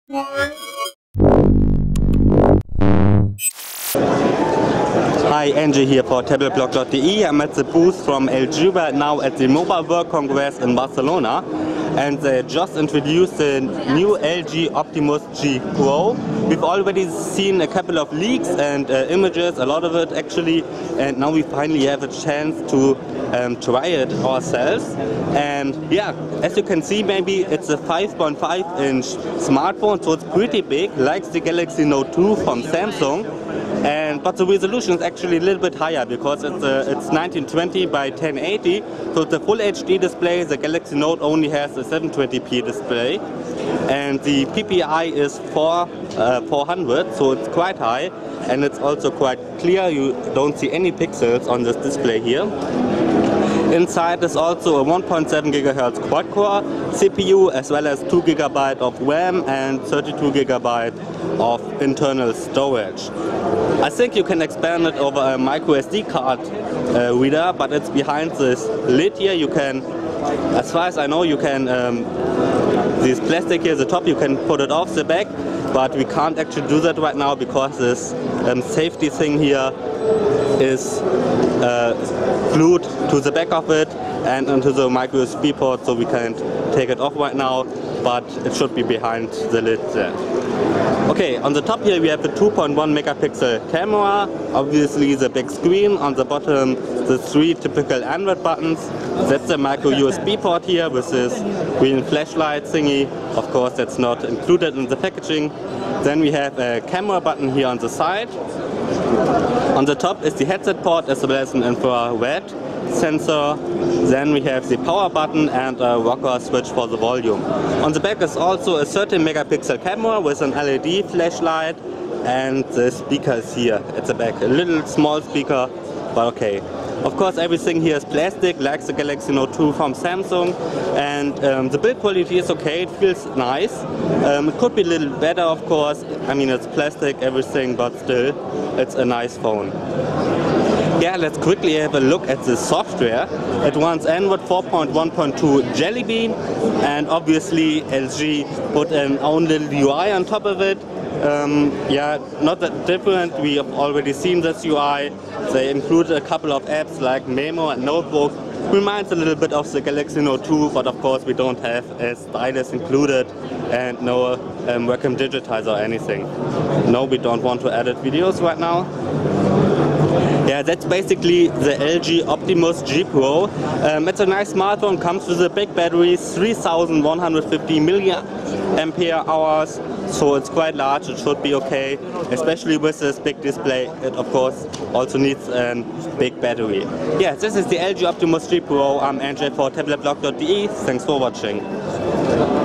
Hi, Angie here for tabletblog.de. I'm at the booth from LG right now at the Mobile World Congress in Barcelona, and they just introduced the new LG Optimus G Pro. We've already seen a couple of leaks and images, a lot of it actually, and now we finally have a chance to try it ourselves. And yeah, as you can see, maybe it's a 5.5-inch smartphone, so it's pretty big, like the Galaxy Note 2 from Samsung. But the resolution is actually a little bit higher because it's 1920 by 1080, so it's a full HD display. The Galaxy Note only has a 720p display, and the PPI is 400, so it's quite high, and it's also quite clear. You don't see any pixels on this display here. Inside is also a 1.7 GHz quad-core CPU, as well as 2 GB of RAM and 32 GB of internal storage. I think you can expand it over a micro SD card reader, but it's behind this lid here. You can, as far as I know, you can, this plastic here at the top, you can put it off the back, but we can't actually do that right now because this safety thing here is glued to the back of it and into the micro USB port, so we can't take it off right now, but it should be behind the lid there. Okay, on the top here we have the 2.1 megapixel camera, obviously the big screen, on the bottom the 3 typical Android buttons. That's the micro USB port here with this green flashlight thingy. Of course that's not included in the packaging. Then we have a camera button here on the side. On the top is the headset port as well as an infrared sensor. Then we have the power button and a rocker switch for the volume. On the back is also a 13 megapixel camera with an LED flashlight, and the speaker is here at the back. A little small speaker, but okay. Of course everything here is plastic, like the Galaxy Note 2 from Samsung, and the build quality is okay, it feels nice. It could be a little better, of course. I mean, it's plastic, everything, but still, it's a nice phone. Yeah, let's quickly have a look at the software. It runs Android 4.1.2 Jelly Bean, and obviously LG put an own little UI on top of it. Yeah, not that different. We have already seen this UI. They included a couple of apps like Memo and Notebook. Reminds a little bit of the Galaxy Note 2, but of course we don't have a stylus included and no webcam digitizer or anything. No, we don't want to edit videos right now. Yeah, that's basically the LG Optimus G Pro. It's a nice smartphone, comes with a big battery, 3150 milliampere hours, so it's quite large, it should be okay, especially with this big display. It of course also needs a big battery. Yeah, this is the LG Optimus G Pro. I'm Andrzej for tabletblog.de. Thanks for watching.